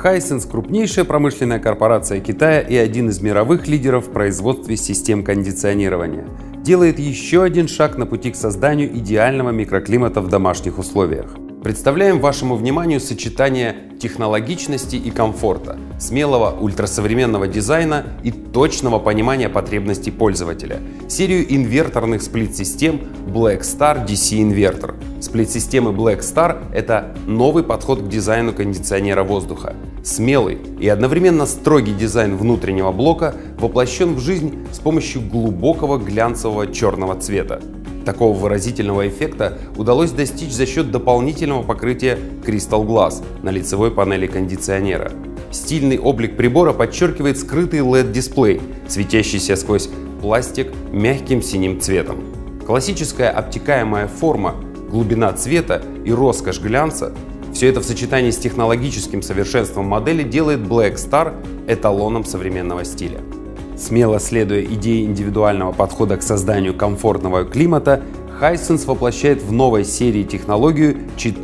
Hisense – крупнейшая промышленная корпорация Китая и один из мировых лидеров в производстве систем кондиционирования. Делает еще один шаг на пути к созданию идеального микроклимата в домашних условиях. Представляем вашему вниманию сочетание технологичности и комфорта, смелого ультрасовременного дизайна и точного понимания потребностей пользователя. Серию инверторных сплит-систем Black Star DC Inverter. Сплит-системы Black Star — это новый подход к дизайну кондиционера воздуха. Смелый и одновременно строгий дизайн внутреннего блока воплощен в жизнь с помощью глубокого глянцевого черного цвета. Такого выразительного эффекта удалось достичь за счет дополнительного покрытия Crystal Glass на лицевой панели кондиционера. Стильный облик прибора подчеркивает скрытый LED-дисплей, светящийся сквозь пластик мягким синим цветом. Классическая обтекаемая форма, глубина цвета и роскошь глянца — все это в сочетании с технологическим совершенством модели делает Black Star эталоном современного стиля. Смело следуя идее индивидуального подхода к созданию комфортного климата, Hisense воплощает в новой серии технологию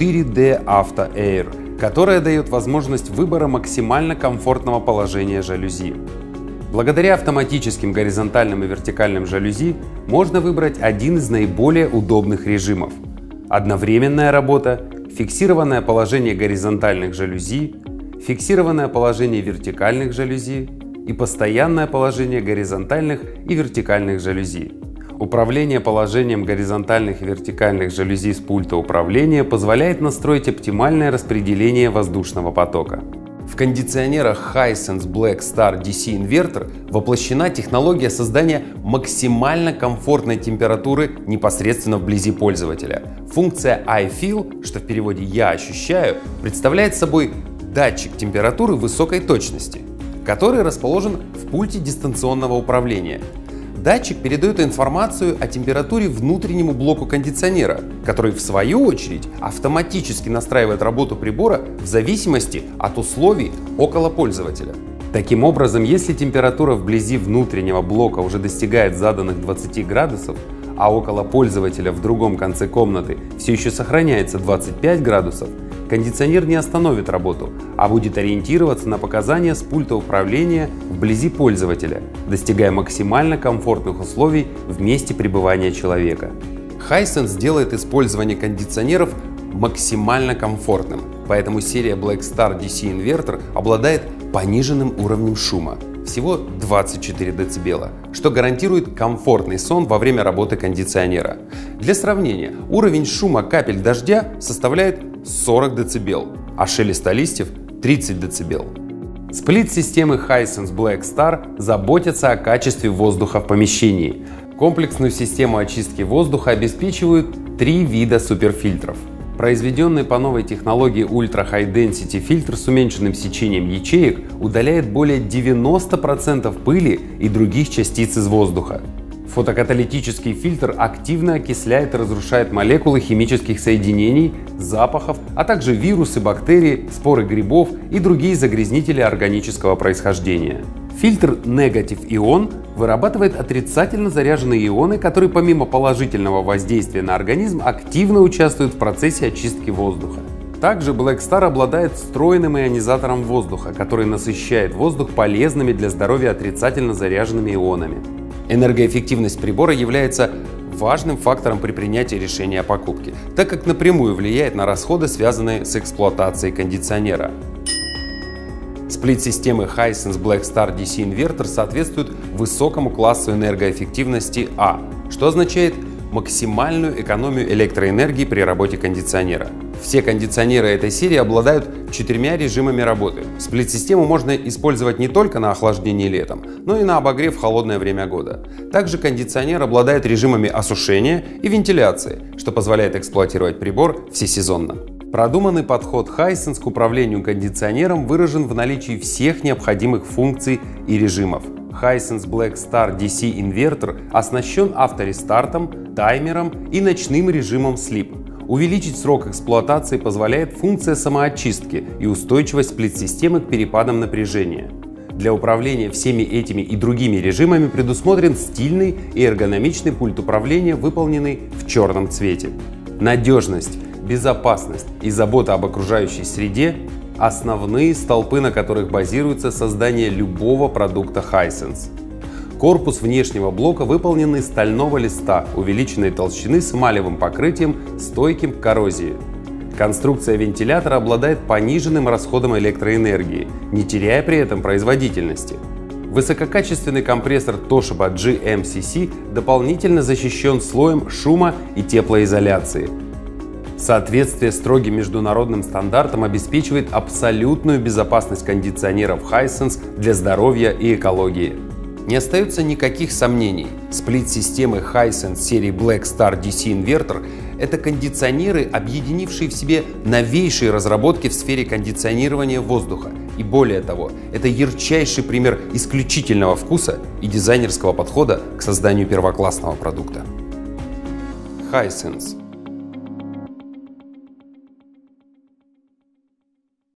4D Auto Air, которая дает возможность выбора максимально комфортного положения жалюзи. Благодаря автоматическим горизонтальным и вертикальным жалюзи можно выбрать один из наиболее удобных режимов: одновременная работа, фиксированное положение горизонтальных жалюзи, фиксированное положение вертикальных жалюзи и постоянное положение горизонтальных и вертикальных жалюзи. Управление положением горизонтальных и вертикальных жалюзи с пульта управления позволяет настроить оптимальное распределение воздушного потока. В кондиционерах Hisense Black Star DC Inverter воплощена технология создания максимально комфортной температуры непосредственно вблизи пользователя. Функция iFeel, что в переводе «я ощущаю», представляет собой датчик температуры высокой точности, который расположен в пульте дистанционного управления. Датчик передает информацию о температуре внутреннему блоку кондиционера, который в свою очередь автоматически настраивает работу прибора в зависимости от условий около пользователя. Таким образом, если температура вблизи внутреннего блока уже достигает заданных 20 градусов, а около пользователя в другом конце комнаты все еще сохраняется 25 градусов, кондиционер не остановит работу, а будет ориентироваться на показания с пульта управления вблизи пользователя, достигая максимально комфортных условий в месте пребывания человека. Hisense делает использование кондиционеров максимально комфортным, поэтому серия Black Star DC Inverter обладает пониженным уровнем шума, всего 24 дБ, что гарантирует комфортный сон во время работы кондиционера. Для сравнения, уровень шума капель дождя составляет 40 дБ, а шелеста листьев 30 дБ. Сплит-системы Hisense Black Star заботятся о качестве воздуха в помещении. Комплексную систему очистки воздуха обеспечивают 3 вида суперфильтров. Произведенный по новой технологии Ultra High Density фильтр с уменьшенным сечением ячеек удаляет более 90% пыли и других частиц из воздуха. Фотокаталитический фильтр активно окисляет и разрушает молекулы химических соединений, запахов, а также вирусы, бактерии, споры грибов и другие загрязнители органического происхождения. Фильтр Negative Ion вырабатывает отрицательно заряженные ионы, которые помимо положительного воздействия на организм активно участвуют в процессе очистки воздуха. Также Black Star обладает встроенным ионизатором воздуха, который насыщает воздух полезными для здоровья отрицательно заряженными ионами. Энергоэффективность прибора является важным фактором при принятии решения о покупке, так как напрямую влияет на расходы, связанные с эксплуатацией кондиционера. Сплит-системы Hisense Black Star DC Inverter соответствуют высокому классу энергоэффективности А, что означает максимальную экономию электроэнергии при работе кондиционера. Все кондиционеры этой серии обладают 4 режимами работы. Сплит-систему можно использовать не только на охлаждение летом, но и на обогрев в холодное время года. Также кондиционер обладает режимами осушения и вентиляции, что позволяет эксплуатировать прибор всесезонно. Продуманный подход Hisense к управлению кондиционером выражен в наличии всех необходимых функций и режимов. Hisense Black Star DC Inverter оснащен авторестартом, таймером и ночным режимом Sleep. Увеличить срок эксплуатации позволяет функция самоочистки и устойчивость сплит-системы к перепадам напряжения. Для управления всеми этими и другими режимами предусмотрен стильный и эргономичный пульт управления, выполненный в черном цвете. Надежность, безопасность и забота об окружающей среде Основные столпы, на которых базируется создание любого продукта Hisense. Корпус внешнего блока выполнен из стального листа увеличенной толщины с эмалевым покрытием, стойким к коррозии. Конструкция вентилятора обладает пониженным расходом электроэнергии, не теряя при этом производительности. Высококачественный компрессор Toshiba GMCC дополнительно защищен слоем шума и теплоизоляции. Соответствие строгим международным стандартам обеспечивает абсолютную безопасность кондиционеров Hisense для здоровья и экологии. Не остается никаких сомнений. Сплит-системы Hisense серии Black Star DC Inverter – это кондиционеры, объединившие в себе новейшие разработки в сфере кондиционирования воздуха. И более того, это ярчайший пример исключительного вкуса и дизайнерского подхода к созданию первоклассного продукта. Hisense.